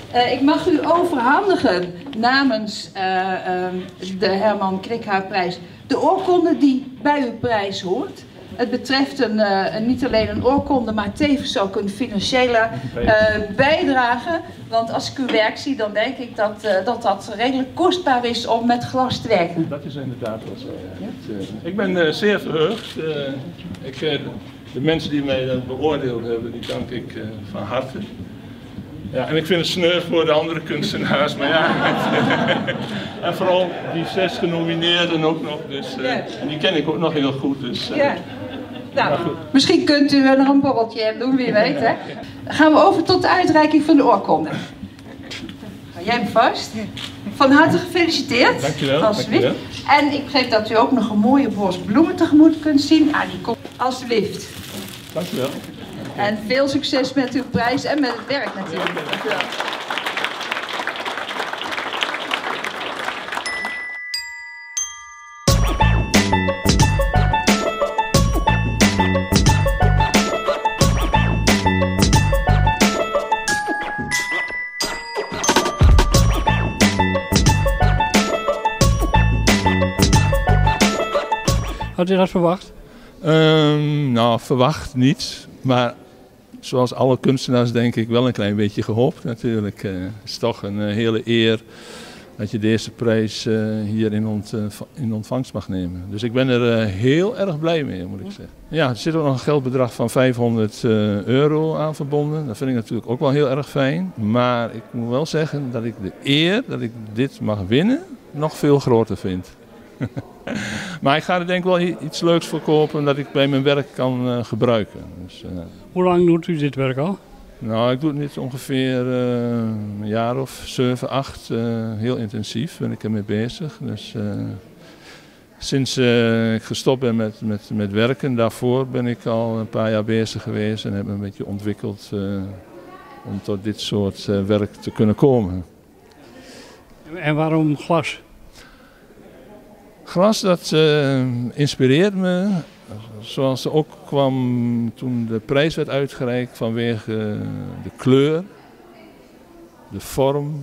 Ik mag u overhandigen namens de Herman Krikhaardprijs de oorkonde die bij uw prijs hoort. Het betreft niet alleen een oorkonde, maar tevens ook een financiële bijdrage. Want als ik uw werk zie, dan denk ik dat redelijk kostbaar is om met glas te werken. Dat is inderdaad wel zo. Ja. Ik ben zeer verheugd. De mensen die mij dat beoordeeld hebben, die dank ik van harte. Ja, en ik vind het sneu voor de andere kunstenaars, maar ja. En vooral die 6 genomineerden ook nog, dus die ken ik ook nog heel goed. Dus, nou, misschien kunt u nog een borreltje doen, wie weet. Hè? Dan gaan we over tot de uitreiking van de oorkonde. Hou jij hem vast. Van harte gefeliciteerd. Dankjewel. Dankjewel. En ik begreep dat u ook nog een mooie bos bloemen tegemoet kunt zien. Ah, die komt alsjeblieft. Dankjewel. En veel succes met uw prijs en met het werk natuurlijk. Dankjewel. Had u dat verwacht? Nou, verwacht niet. Maar zoals alle kunstenaars denk ik wel een klein beetje gehoopt natuurlijk. Het is toch een hele eer dat je deze prijs hier in ontvangst mag nemen. Dus ik ben er heel erg blij mee, moet ik zeggen. Ja, er zit ook nog een geldbedrag van €500 aan verbonden. Dat vind ik natuurlijk ook wel heel erg fijn. Maar ik moet wel zeggen dat ik de eer dat ik dit mag winnen nog veel groter vind. Maar ik ga er denk ik wel iets leuks voor kopen dat ik bij mijn werk kan gebruiken. Dus, Hoe lang doet u dit werk al? Nou, ik doe het ongeveer een jaar of 7, 8. Heel intensief ben ik ermee bezig. Dus, sinds ik gestopt ben met werken, daarvoor ben ik al een paar jaar bezig geweest en heb me een beetje ontwikkeld om tot dit soort werk te kunnen komen. En waarom glas? Glas, dat inspireert me, zoals er ook kwam toen de prijs werd uitgereikt vanwege de kleur, de vorm.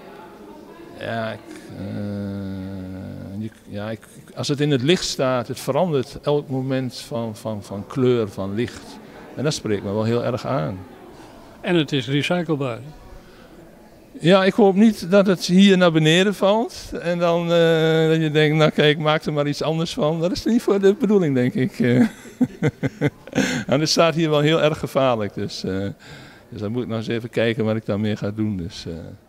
Ja, als het in het licht staat, het verandert elk moment van kleur, van licht. En dat spreekt me wel heel erg aan. En het is recyclebaar. Ja, ik hoop niet dat het hier naar beneden valt en dan dat je denkt, nou kijk, maak er maar iets anders van. Dat is niet voor de bedoeling, denk ik. En het staat hier wel heel erg gevaarlijk, dus dan moet ik nog eens even kijken wat ik daarmee ga doen. Dus,